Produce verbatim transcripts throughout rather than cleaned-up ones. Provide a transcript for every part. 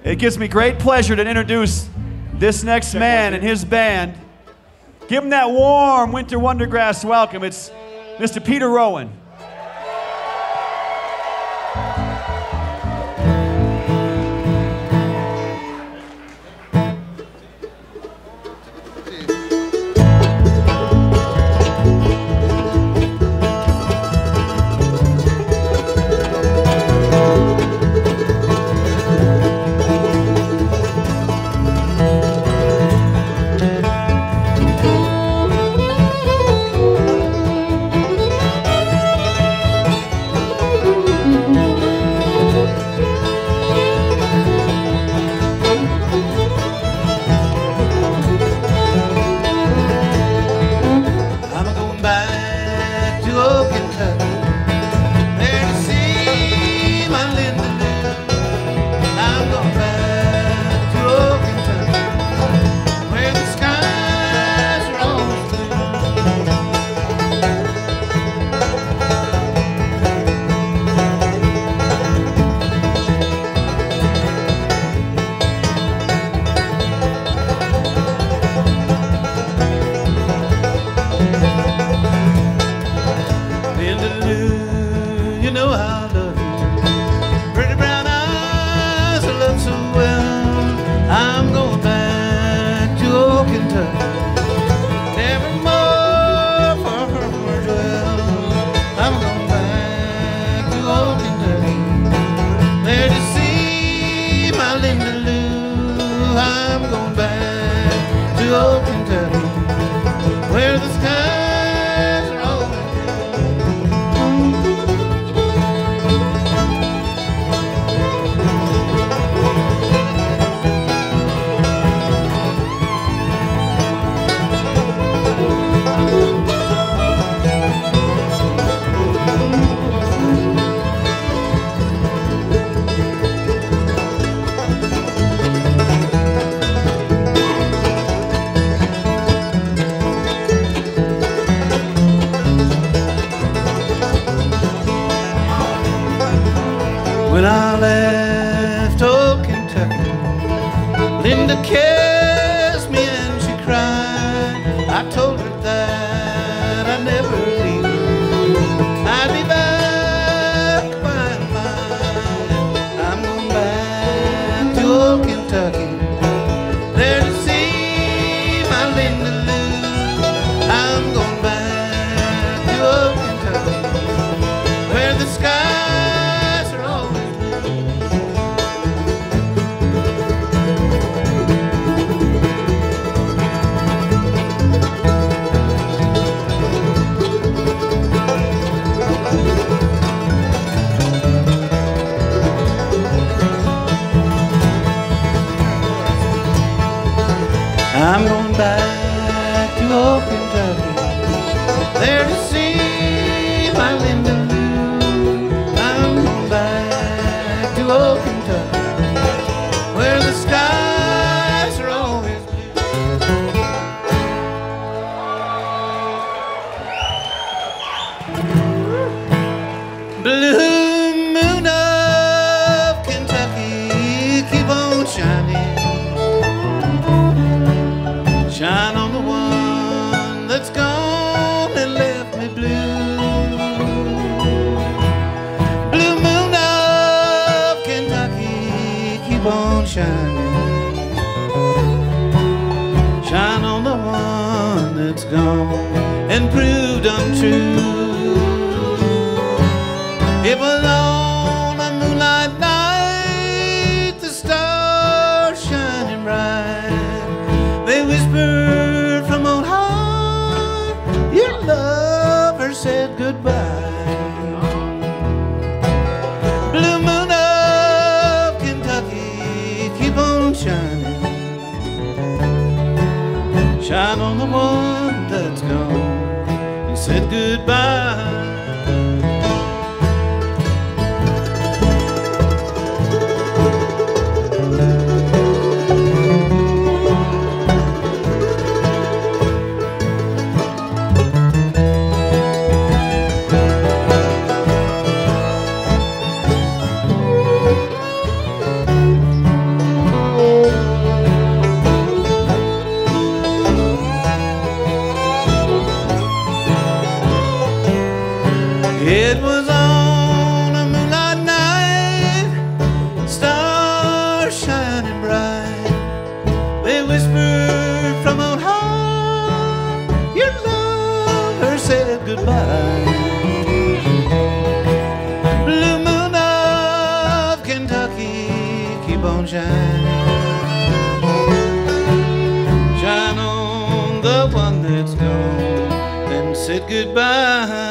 It gives me great pleasure to introduce this next man and his band. Give him that warm Winter Wondergrass welcome. It's Mister Peter Rowan. When I left old Kentucky, Linda kissed me and she cried. I told her that I'd never leave her. I'd be back by and by. I'm going back to old Kentucky, there to see my Linda Lou. I'm going back to old Kentucky, where the sky I'm going back to old Kentucky, there to see my Linda Lou. I'm going back to old Kentucky, where the skies are always blue. Blue moon of Kentucky, keep on shining. Shine on the one that's gone and left me blue. Blue moon of Kentucky, keep on shining. Shine on the one that's gone and proved untrue. It was on a moonlight night, the stars shining bright. They whispered from on high, your lover said goodbye. Blue moon of Kentucky, keep on shining. Shine on the one that's gone and said goodbye. keep on shining. Shine on the one that's gone, then said goodbye.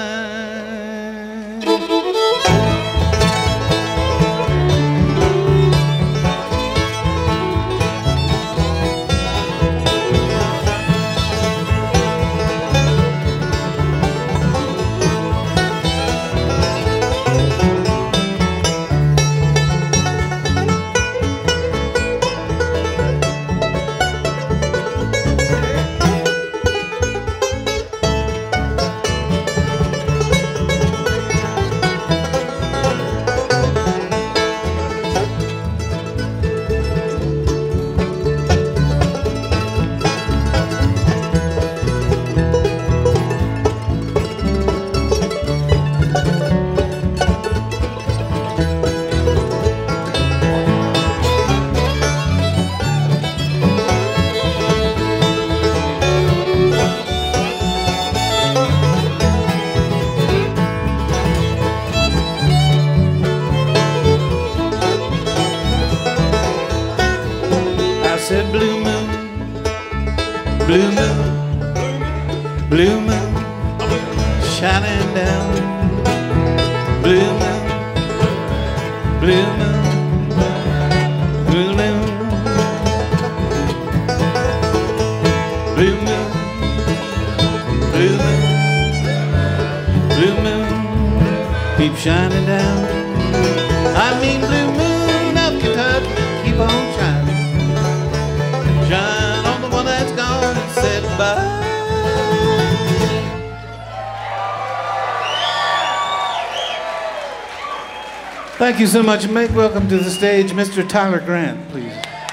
Blue moon, blue moon, shining down. Blue moon, blue moon, blue moon, blue moon, blue moon, blue moon, keep shining down. I mean blue moon of Kentucky, keep on shining. Shine on the one that's gone and said bye. Thank you so much. Make welcome to the stage Mister Tyler Grant, please.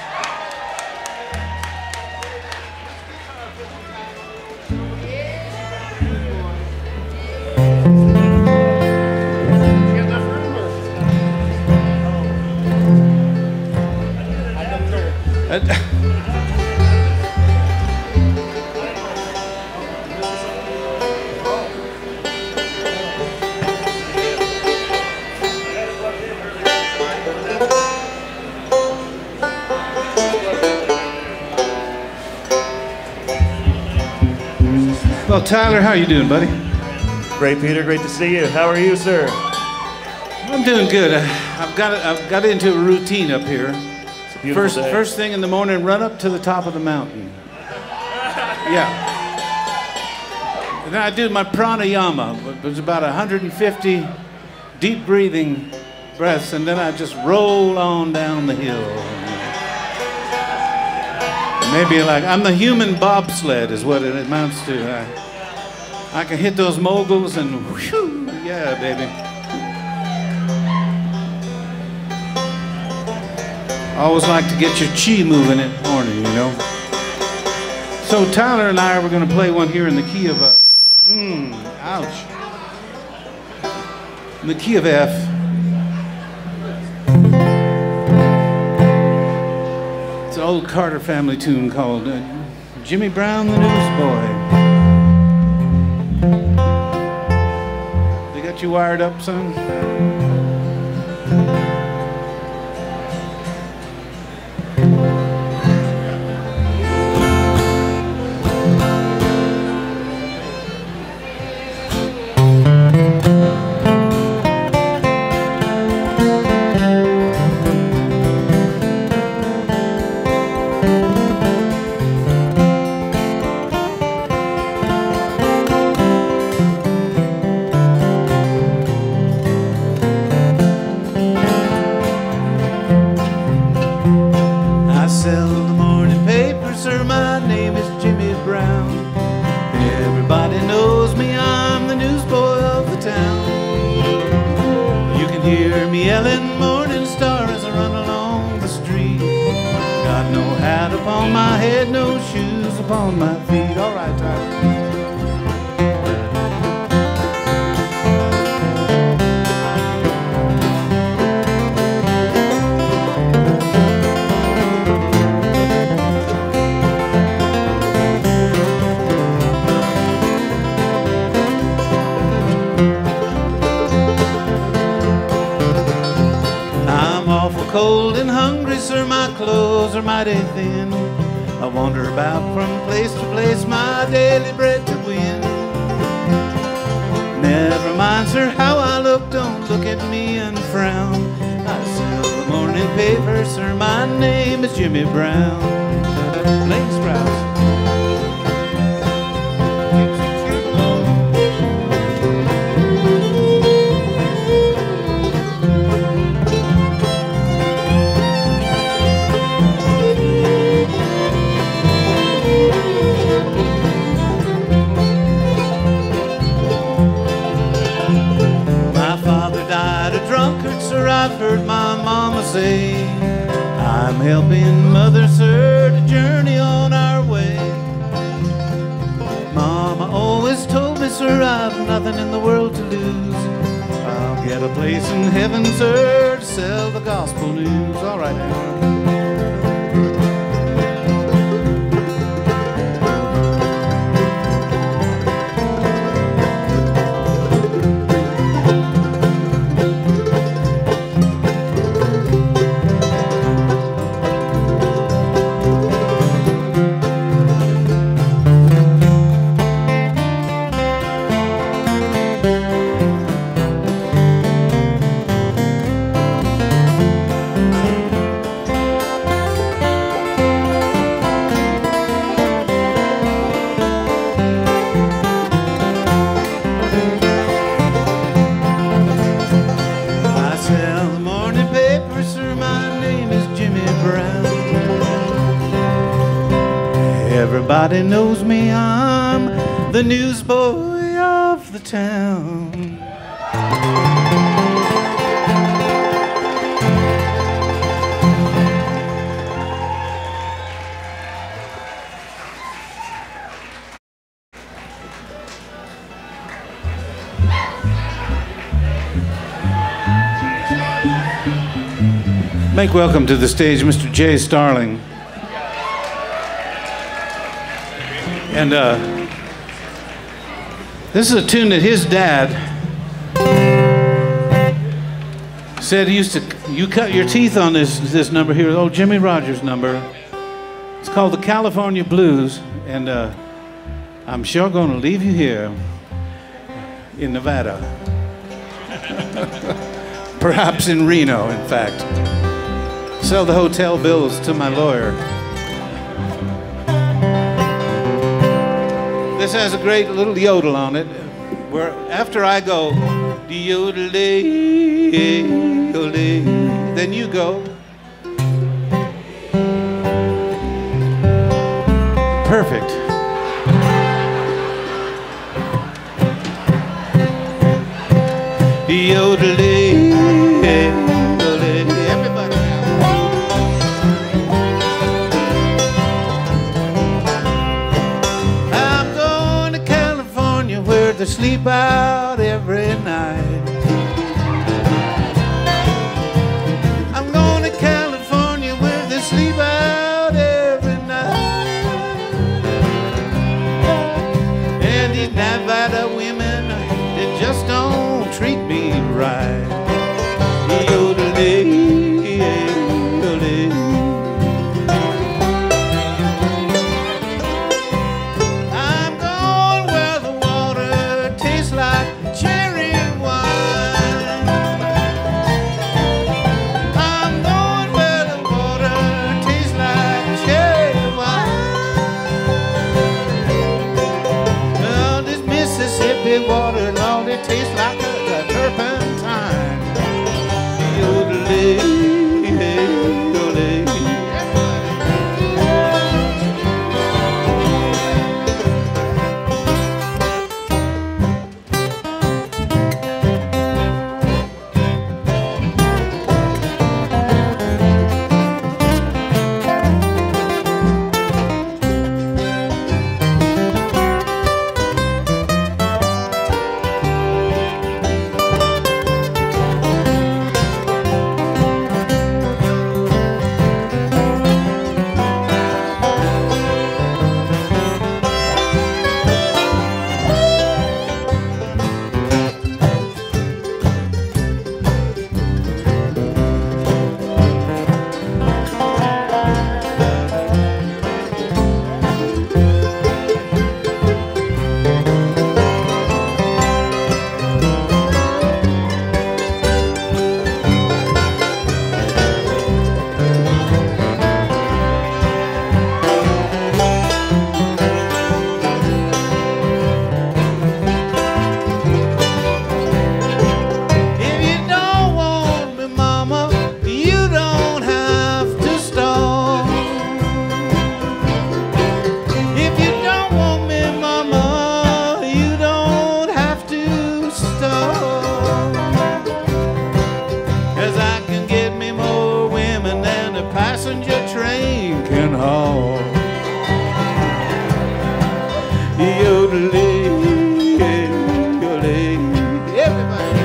Well, Tyler, how are you doing, buddy? Great, Peter. Great to see you. How are you, sir? I'm doing good. Uh, I've got I've got into a routine up here. It's a beautiful First, day. first thing in the morning, run up to the top of the mountain. Yeah. And then I do my pranayama. It was about one hundred fifty deep breathing breaths, and then I just roll on down the hill. Maybe like, I'm the human bobsled is what it amounts to. I, I can hit those moguls and whew, yeah, baby. Always like to get your chi moving in the morning, you know. So Tyler and I are going to play one here in the key of a, mmm, ouch. In the key of F. It's an old Carter family tune called uh, Jimmy Brown the Newsboy. They got you wired up, son? cold and hungry, sir, my clothes are mighty thin. I wander about from place to place, my daily bread to win. Never mind, sir, how I look, don't look at me and frown. I sell the morning paper, sir, my name is Jimmy Brown. Blaine Sprouse. I've heard my mama say, I'm helping mother, sir, to journey on our way. Mama always told me, sir, I've nothing in the world to lose. I'll get a place in heaven, sir, to sell the gospel news. All right, Aaron. Everybody knows me, I'm the newsboy of the town. Make welcome to the stage Mister Jay Starling. And uh, this is a tune that his dad said he used to, you cut your teeth on this, this number here, old Jimmy Rogers number. It's called the California Blues, and uh, I'm sure going to leave you here in Nevada. Perhaps in Reno, in fact. Sell the hotel bills to my lawyer. This has a great little yodel on it, where after I go, yodel-ay, yodel-ay, then you go. Perfect. Yodel-ay, yodel-ay, everybody. To sleep out every night. I'm going to California where they sleep out every night. And these Nevada women, they just don't treat me right. Yodel-ay, yodel-ay. Water, Lord, it tastes like a, a turpentine. Yodel-ay, yodel-ay. passenger train can haul. Yodeling, yodeling, everybody.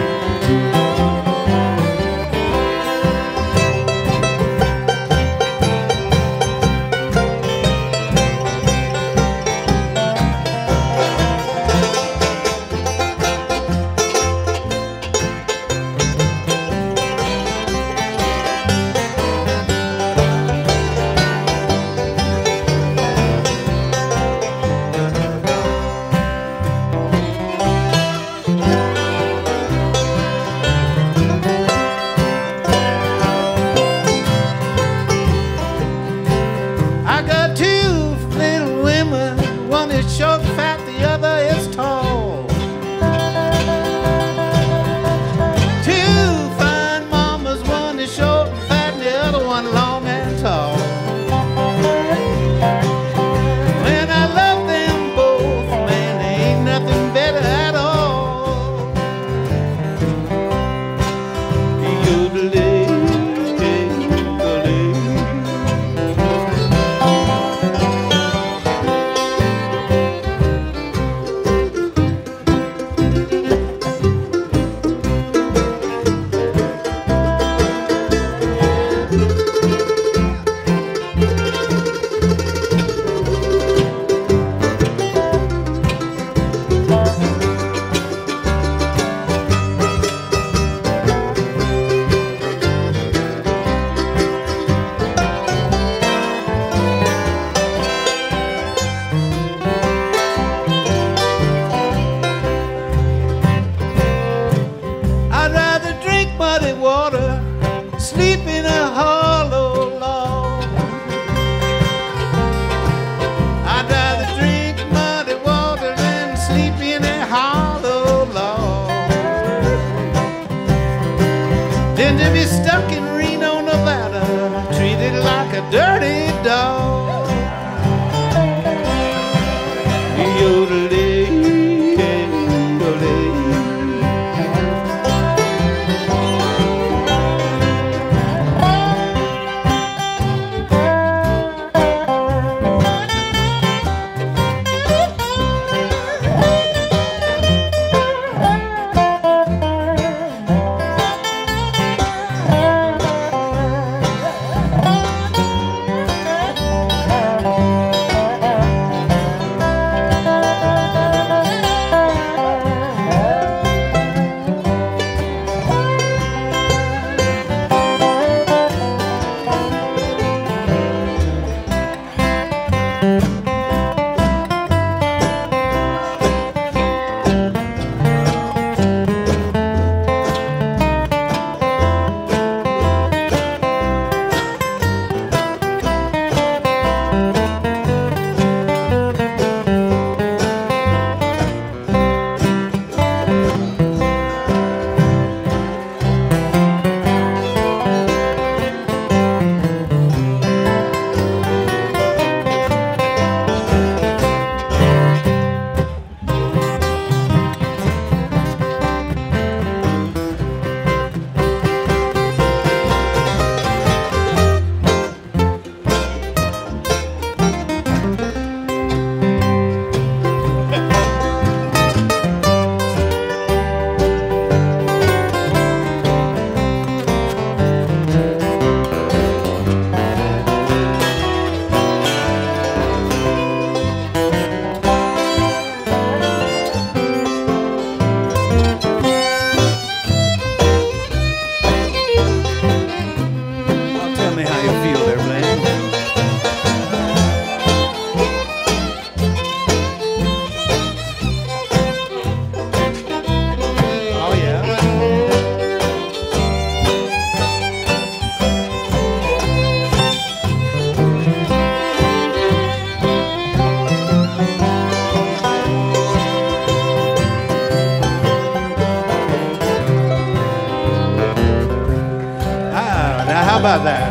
How about that?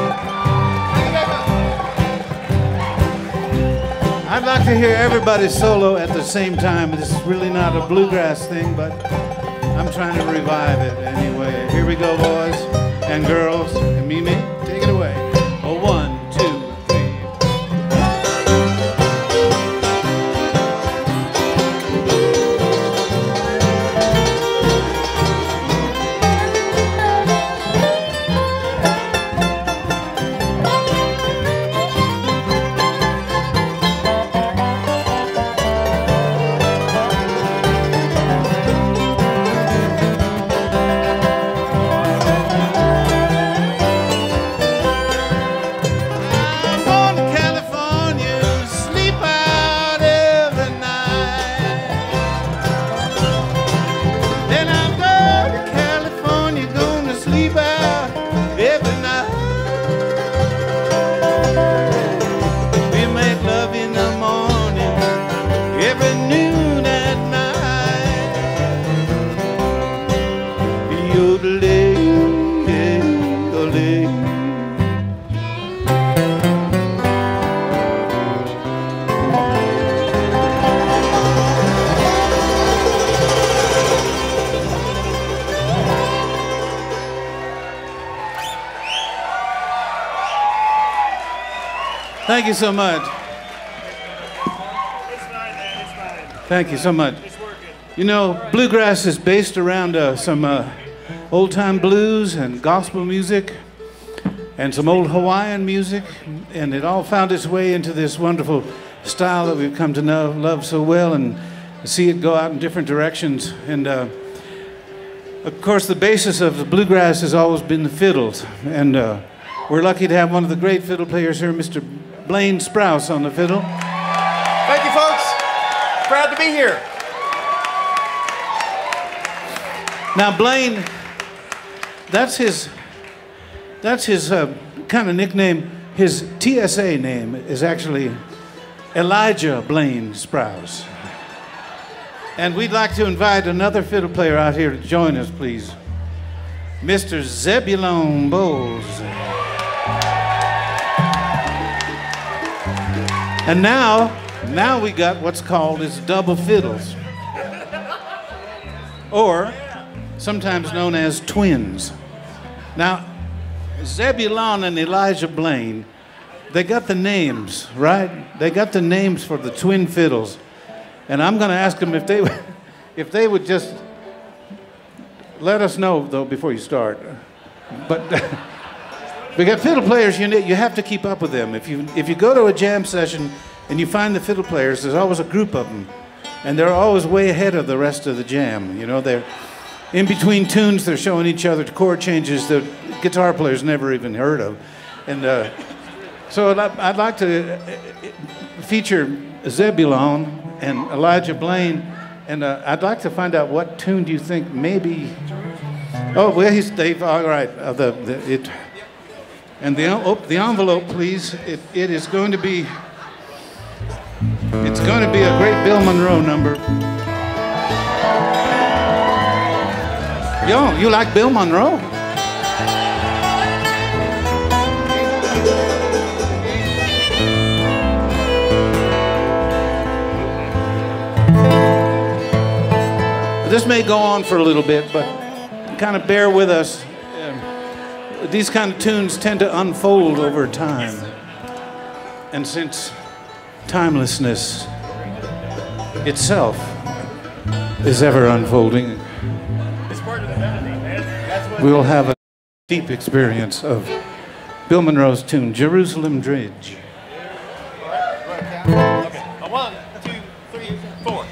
I'd like to hear everybody solo at the same time. This is really not a bluegrass thing, but I'm trying to revive it anyway. Here we go, boys and girls, and Mimi, take it away. Oh, Thank you so much. It's fine, man. It's fine. Thank you so much. It's working. You know, bluegrass is based around uh, some uh, old-time blues and gospel music and some old Hawaiian music, and it all found its way into this wonderful style that we've come to know, love so well, and see it go out in different directions. And uh, of course, the basis of the bluegrass has always been the fiddles, and uh, we're lucky to have one of the great fiddle players here, Mister Blaine Sprouse, on the fiddle. Thank you, folks. Proud to be here. Now, Blaine, that's his, that's his uh, kind of nickname. His T S A name is actually Elijah Blaine Sprouse. And we'd like to invite another fiddle player out here to join us, please. Mister Zebulon Bowles. And now, now we got what's called as double fiddles. Or sometimes known as twins. Now, Zebulon and Elijah Blaine, they got the names, right? They got the names for the twin fiddles. And I'm going to ask them if they, if they would just let us know, though, before you start. But we got fiddle players, you, you have to keep up with them. If you, if you go to a jam session and you find the fiddle players, there's always a group of them. And they're always way ahead of the rest of the jam. You know, they're in between tunes, they're showing each other chord changes that guitar players never even heard of. And uh, so I'd, I'd like to feature Zebulon and Elijah Blaine, and uh, I'd like to find out what tune do you think maybe. Oh, well, he's they've all right. Uh, the, the it and the oh, the envelope, please. It it is going to be. It's going to be a great Bill Monroe number. Yo, you like Bill Monroe? This may go on for a little bit, but kind of bear with us. Um, these kind of tunes tend to unfold over time. And since timelessness itself is ever unfolding, we'll have a deep experience of Bill Monroe's tune, Jerusalem Dridge. Okay. One, two, three, four.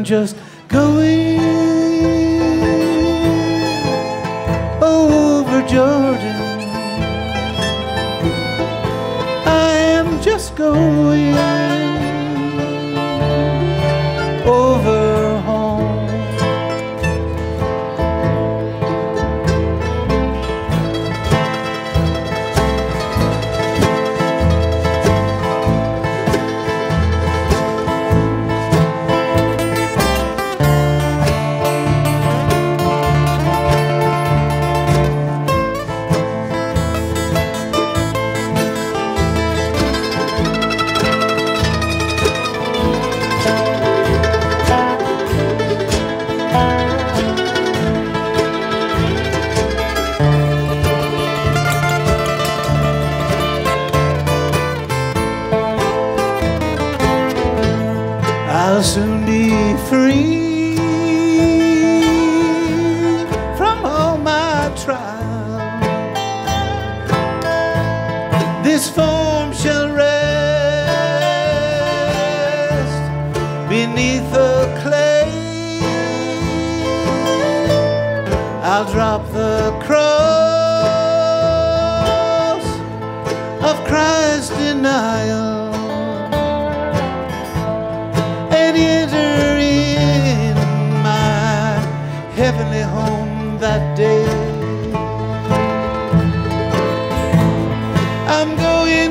am just going over Jordan. I am just going over home. I'll soon be free from all my trials. This form shall rest beneath the clay. I'll drop the cross of Christ's denial and enter in my heavenly home that day. I'm going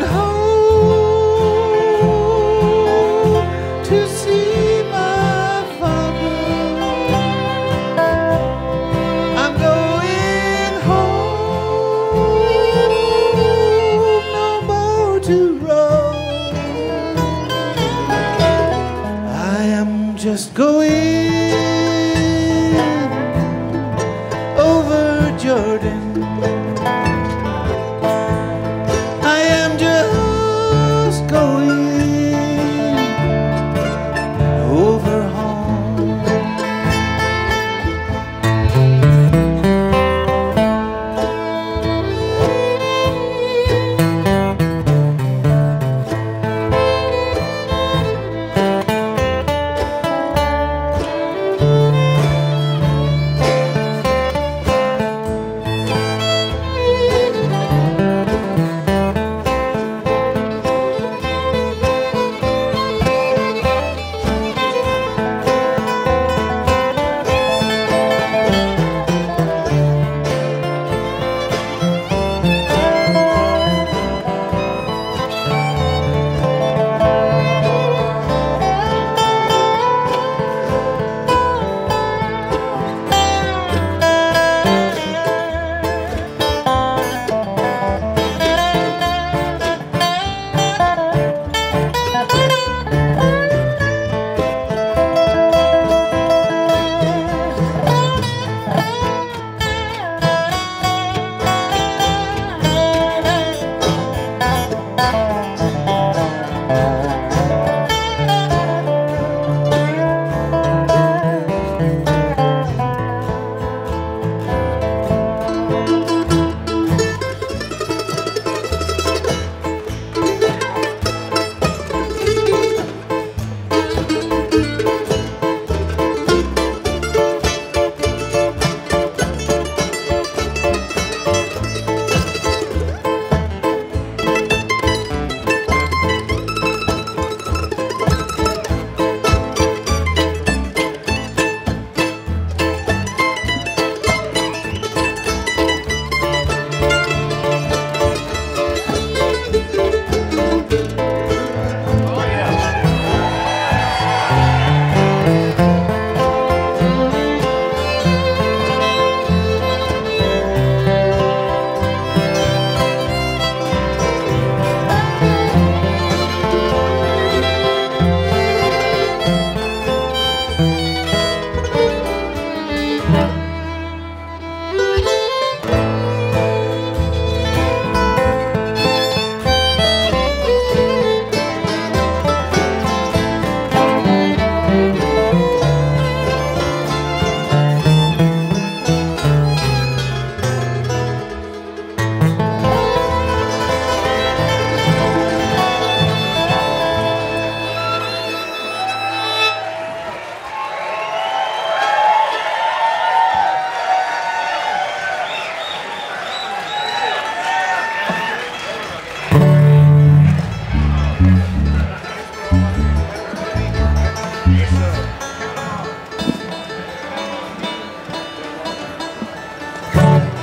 home to see my father. I'm going home, no more to roam. I am just going over Jordan. I am just going over home.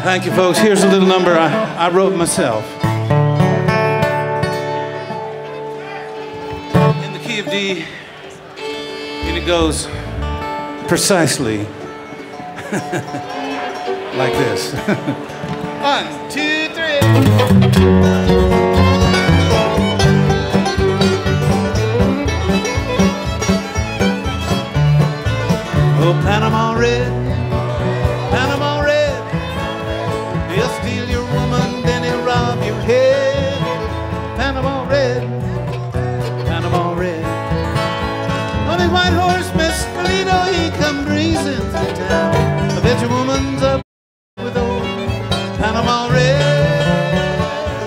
Thank you, folks. Here's a little number I, I wrote myself. In the key of D, and it goes precisely like this. One, two, three. Oh, Panama Red, Panama Red, he'll steal your woman, then he'll rob your head. Panama Red, Panama Red. On his white horse, Mescalito, he come breezing through town. I bet your woman's up with old Panama Red.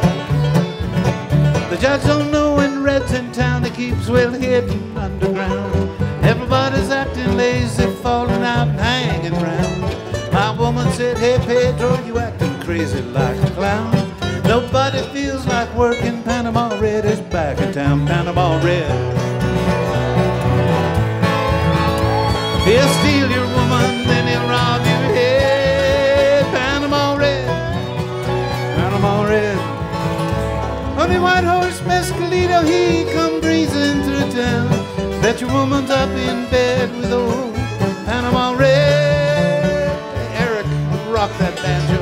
The judge don't know when Red's in town, he keeps well hidden underground. Everybody's acting lazy, falling out and hanging round. My woman said, hey Pedro, you acting crazy like a clown. Nobody feels like working. Panama Red is back in town. Panama Red. He'll steal your woman, then he'll rob your head. Panama Red, Panama Red. On the white horse, Mescalito, he come breezing through town. Bet your woman's up in bed with old Panama Red. Erik, rock that banjo.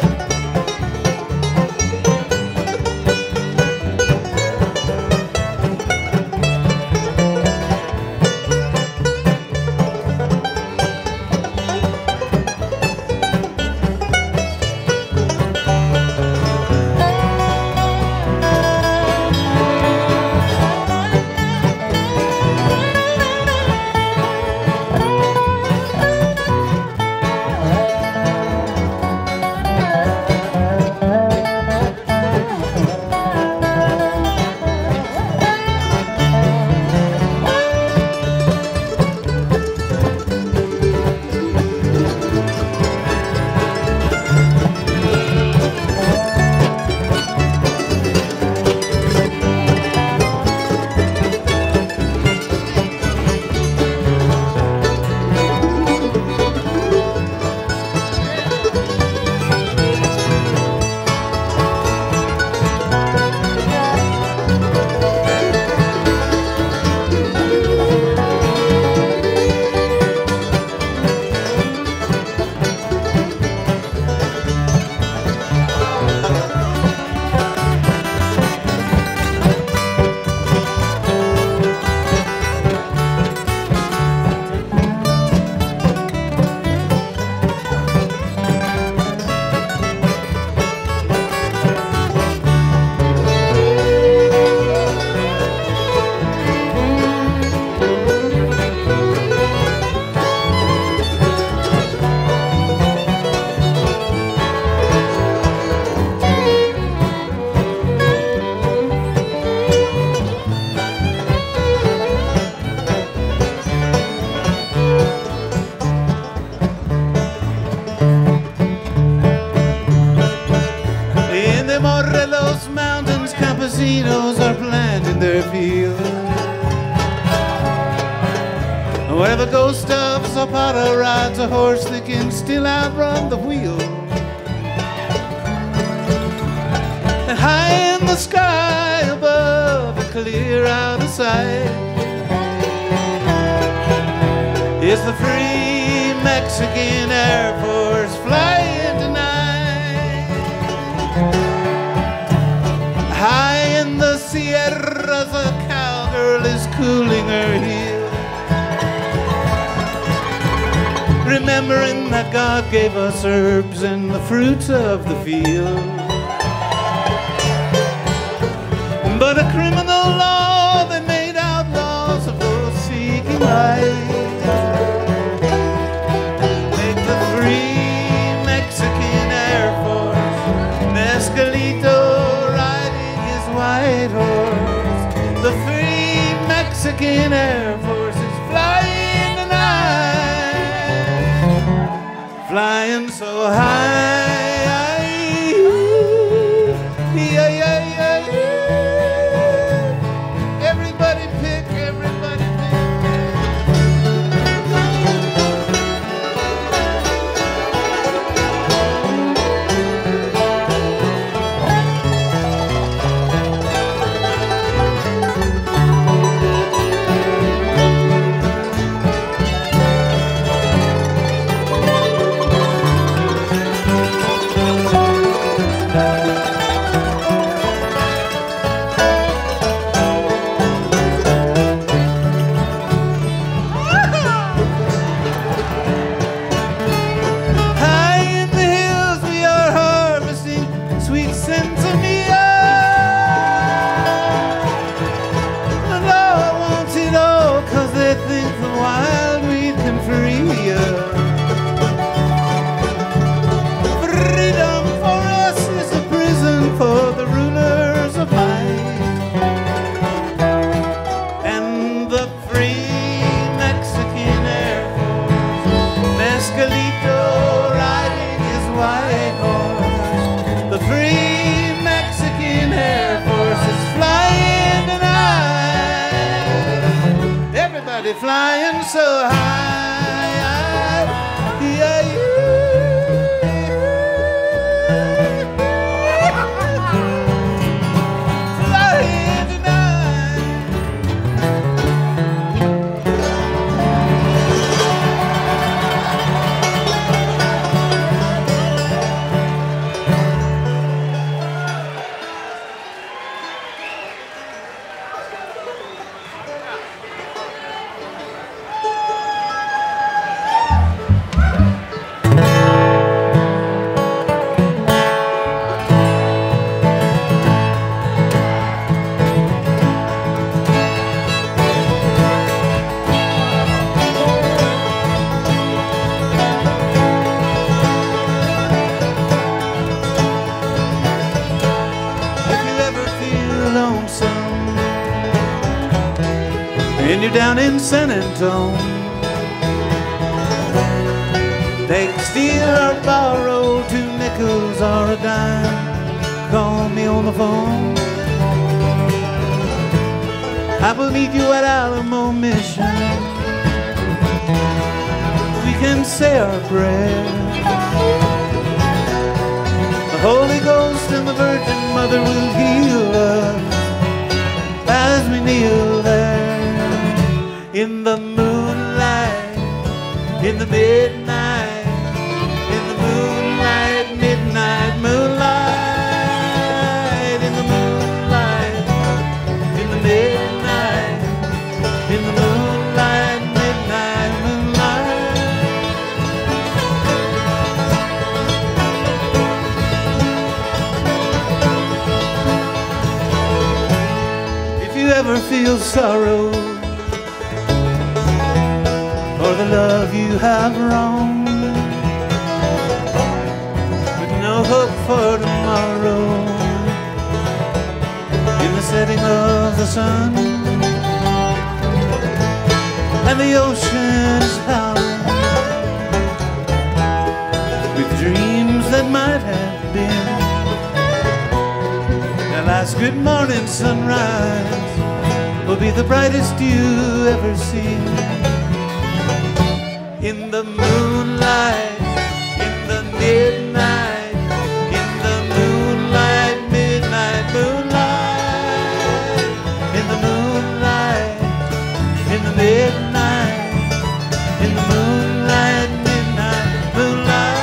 Campesinos are planting their fields, where the ghost of Zapata rides a horse that can still outrun the wheel. And high in the sky above, clear out of sight, is the free Mexican Air Force flying tonight. High in the Sierras, a cowgirl is cooling her heels, remembering that God gave us herbs and the fruits of the field. But a criminal law, they made outlaws of those seeking light. Make the free Mexican Air Force, Mescalito riding his white horse. The free Mexican Air Force is flying tonight, flying so high. Yeah, yeah, yeah, yeah. Everybody pick, everybody pick. Escalito riding his white horse. The free Mexican Air Force is flying tonight. Everybody flying so high. Yeah, yeah. Flying tonight. And you're down in San Antone, take, steal or borrow two nickels or a dime. Call me on the phone. I will meet you at Alamo Mission. We can say our prayers. The Holy Ghost and the Virgin Mother will heal us as we kneel there. In the moonlight, in the midnight, in the moonlight, midnight, moonlight, in the moonlight, in the midnight, in the moonlight, midnight, moonlight. If you ever feel sorrow for the love you have wrong, with no hope for tomorrow, in the setting of the sun, and the ocean is howling with dreams that might have been. That last good morning sunrise will be the brightest you ever seen. In the moonlight, in the midnight, in the moonlight, midnight, moonlight, in the moonlight, in the midnight, in the moonlight, midnight, moonlight.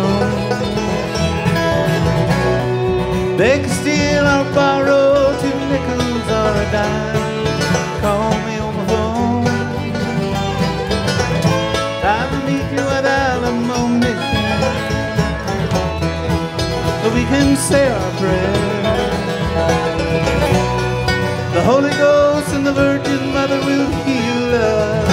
own. They can steal or borrow two nickels or a dime. Call me on the phone. I'll meet you at Alamo Mission, so we can say our prayers. The Holy Ghost and the Virgin Mother will heal us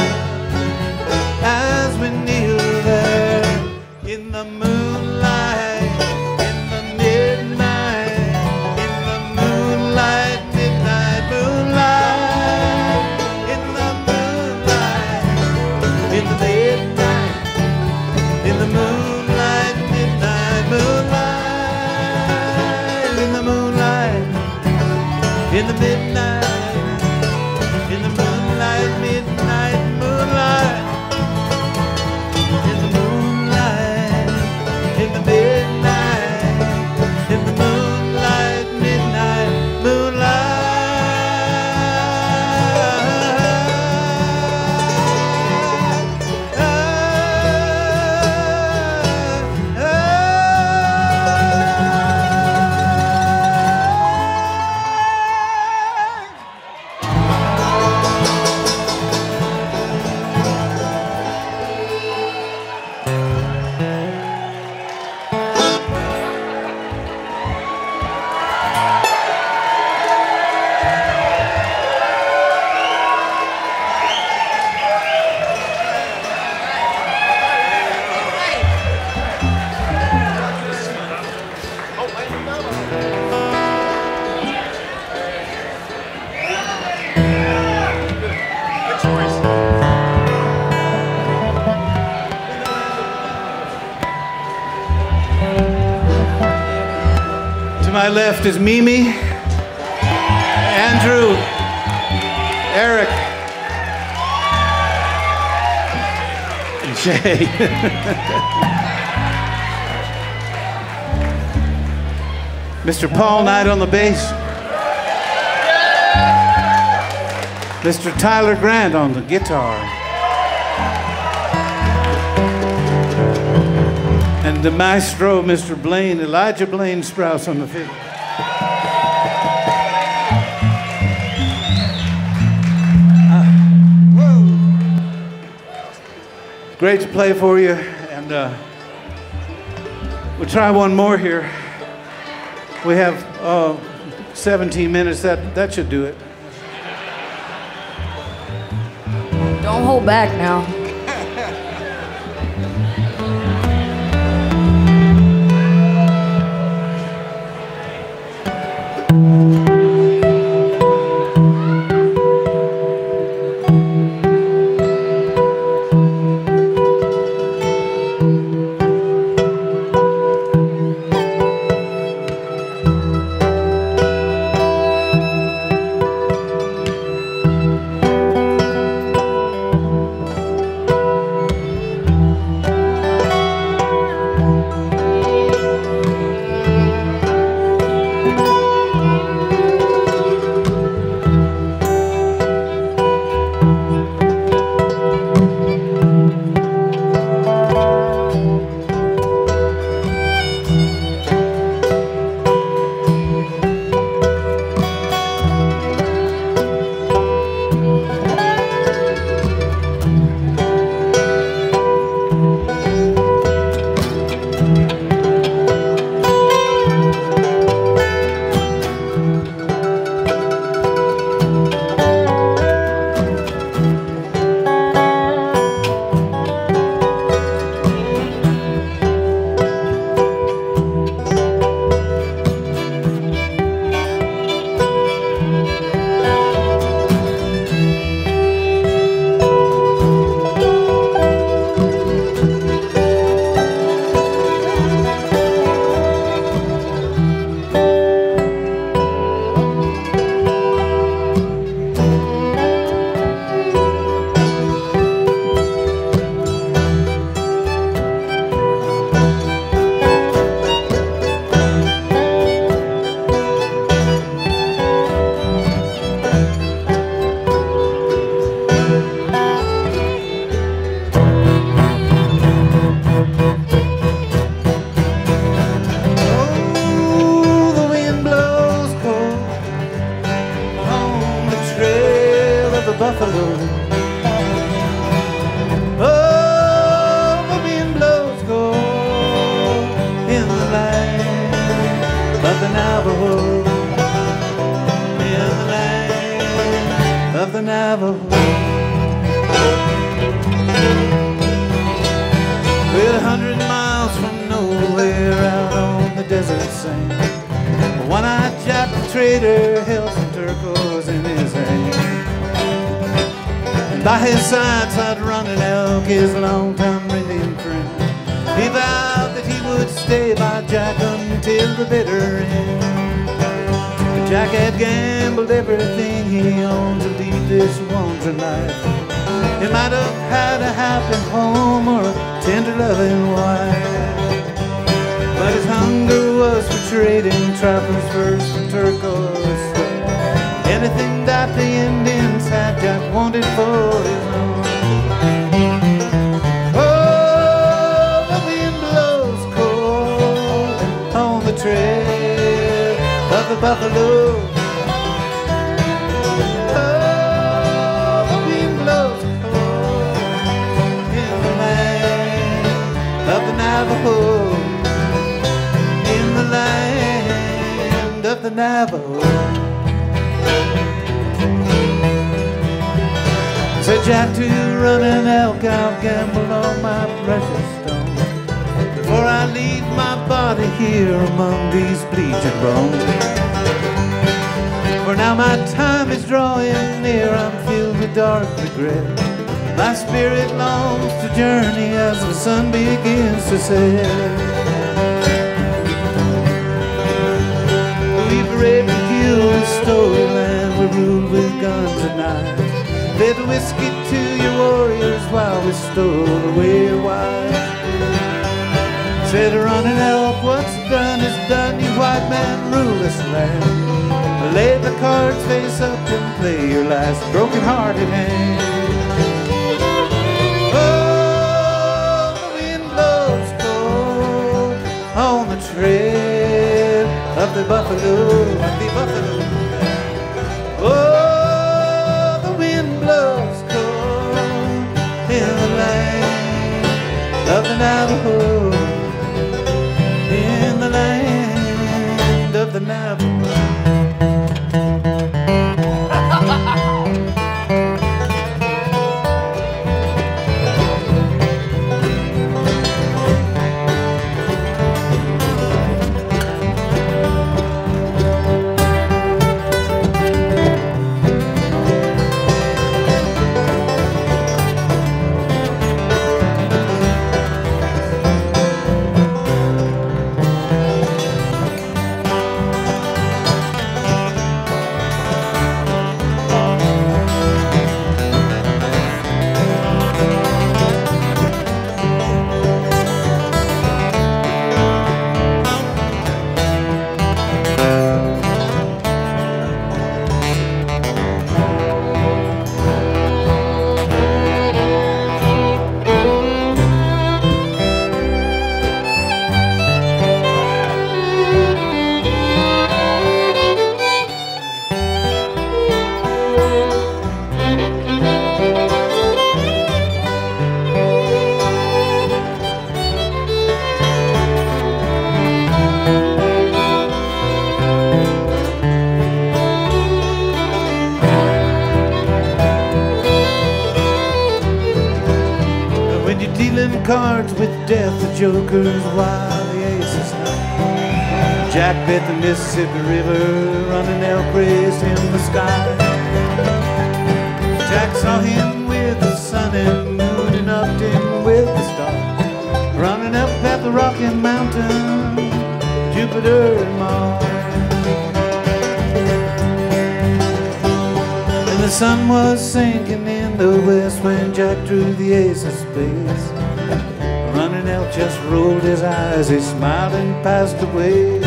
as we kneel there in the moonlight, in the midnight, in the moonlight, midnight moonlight, in the moonlight, in the midnight, in the moonlight, midnight moonlight, in the moonlight, in the midnight, in the moonlight, midnight moonlight. In the midnight, in the moonlight, midnight moonlight. Ah, ah, To my left is Mimi, Andrew, Erik, and Shay. Mister Paul Knight on the bass. Mister Tyler Grant on the guitar. And the maestro, Mister Blaine, Elijah Blaine Sprouse on the fiddle. Uh, whoa. Great to play for you, and uh, we'll try one more here. We have uh, seventeen minutes, that, that should do it. Don't hold back now. of the Navajo, in the land of the Navajo. We're a hundred miles from nowhere out on the desert sand. One-eyed Jack the trader held some turquoise in his hand. And by his side sat running elk, his long-time Indian friend. He vowed that he would stay by Jack until the bitter end. But Jack had gambled everything he owned to lead this wandering life. He might have had a happy home or a tender loving wife, but his hunger was for trading travelers first and turquoise stone. Anything that the Indians had, Jack wanted for his own. Oh, the wind blows cold on the trail of the buffalo. Navajo, in the land of the Navajo. Said Jack to run an elk, I'll gamble on my precious stone before I leave my body here among these bleaching bones. For now my time is drawing near, I'm filled with dark regret. My spirit longs to journey as the sun begins to set. We've raped and killed the story land, we ruled with guns and knives. Fed whiskey to your warriors while we stole away your wives. Said running elk, what's done is done, you white man rule this land. Lay the cards face up and play your last broken-hearted hand. On the trail of the buffalo, of the buffalo. Oh, the wind blows cold in the land of the Navajo, in the land of the Navajo. Cards with death, the joker's while the ace is high. Jack bet the Mississippi River, running elk raised in the sky. Jack saw him with the sun and moon and upped him with the stars, running up at the Rocky Mountain, Jupiter and Mars. And the sun was sinking in the west when Jack drew the ace of spades. Running elk just rolled his eyes, he smiled and passed away.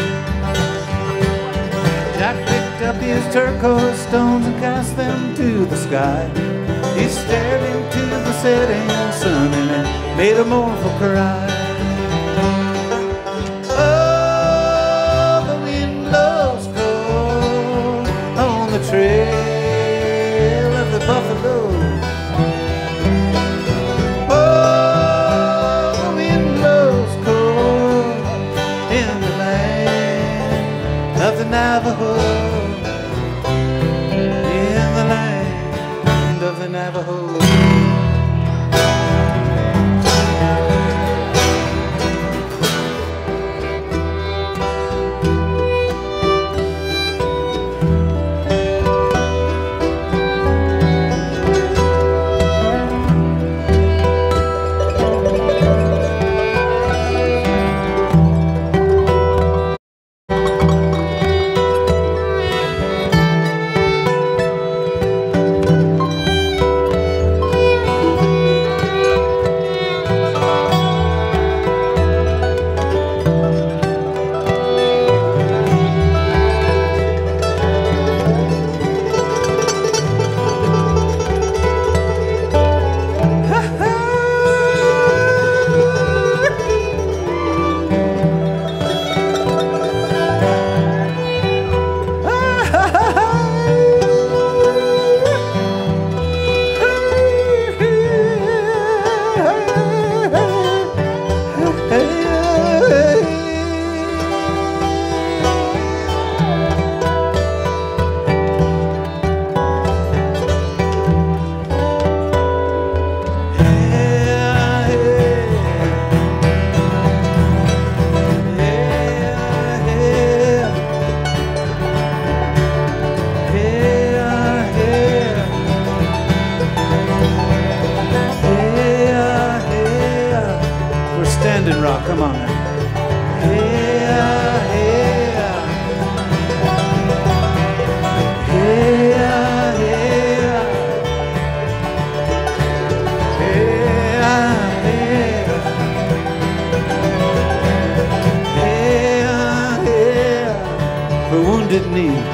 Jack picked up his turquoise stones and cast them to the sky. He stared into the setting sun and it made a mournful cry. Oh, the wind blows cold on the trail of the buffalo. Navajo, in the land of the Navajo. Come on now. Hey, hey, hey, hey, hey, for Wounded Knee.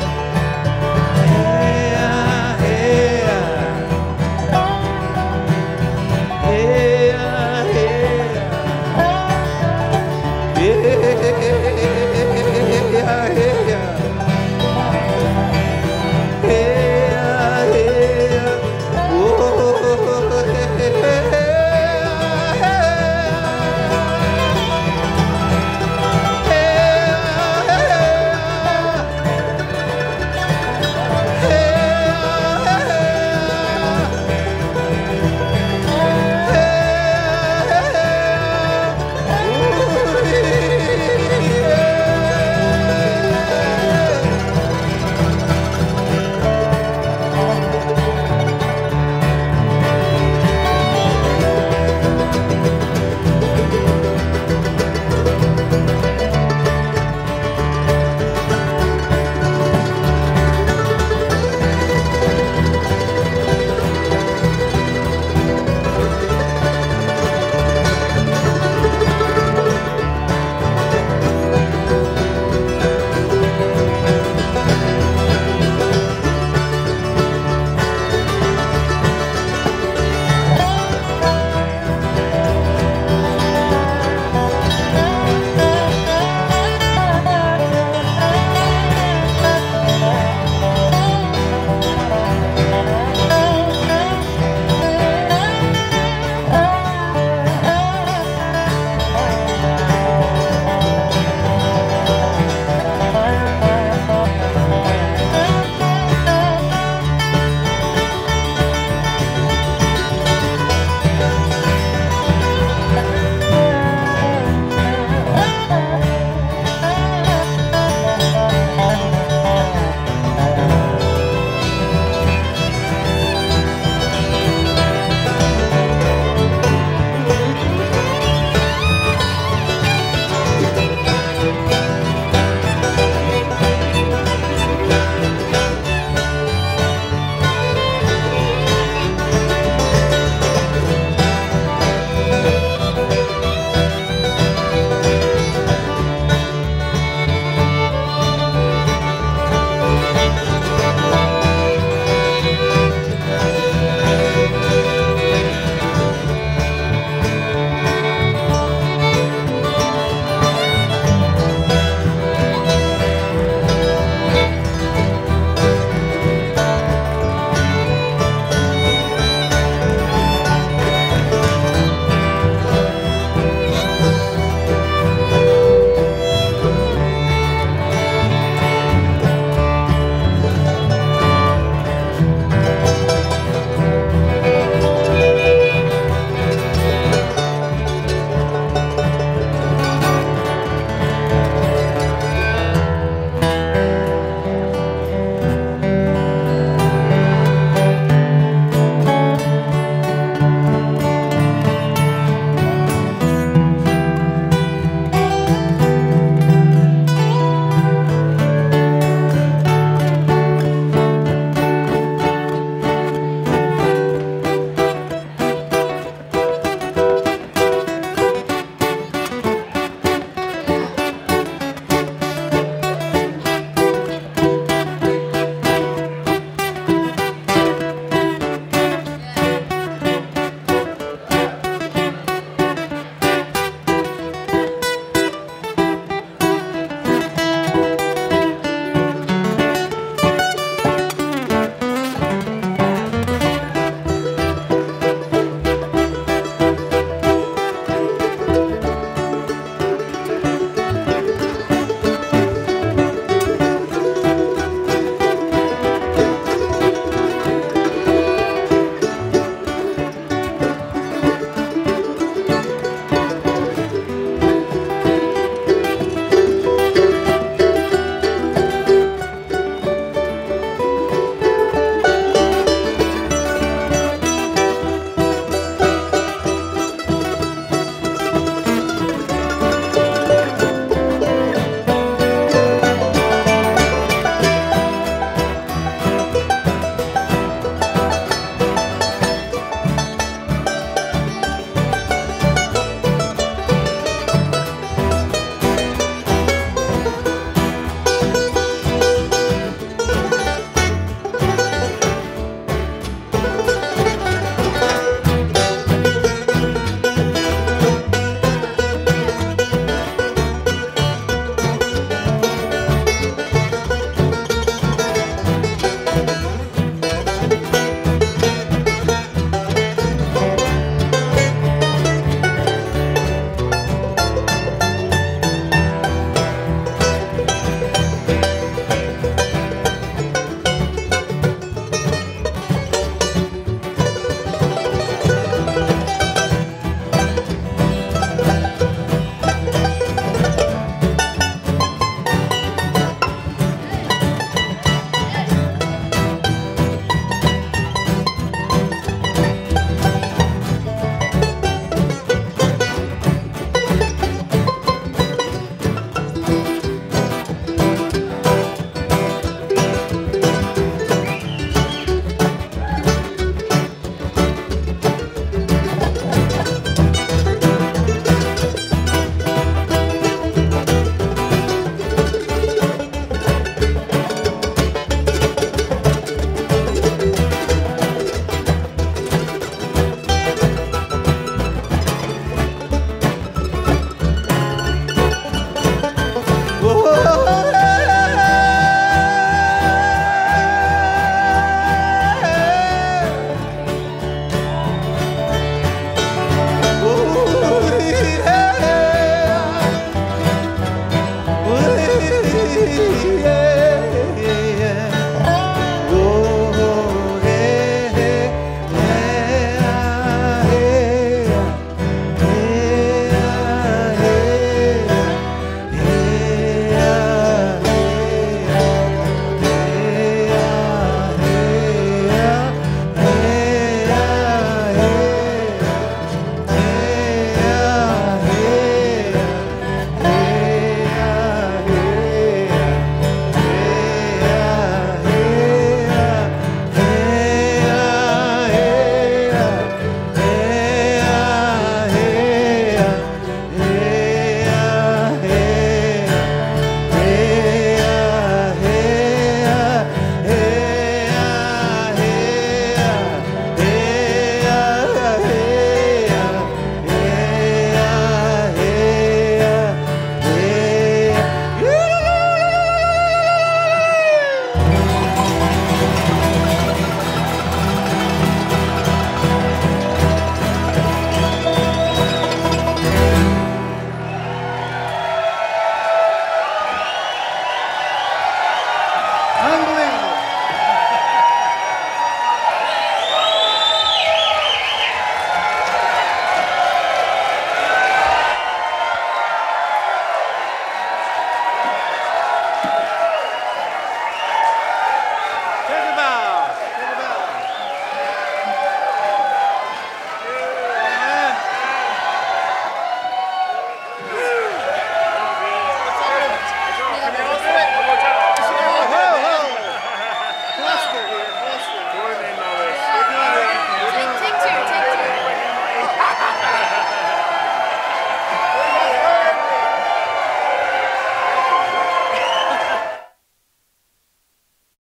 yeah.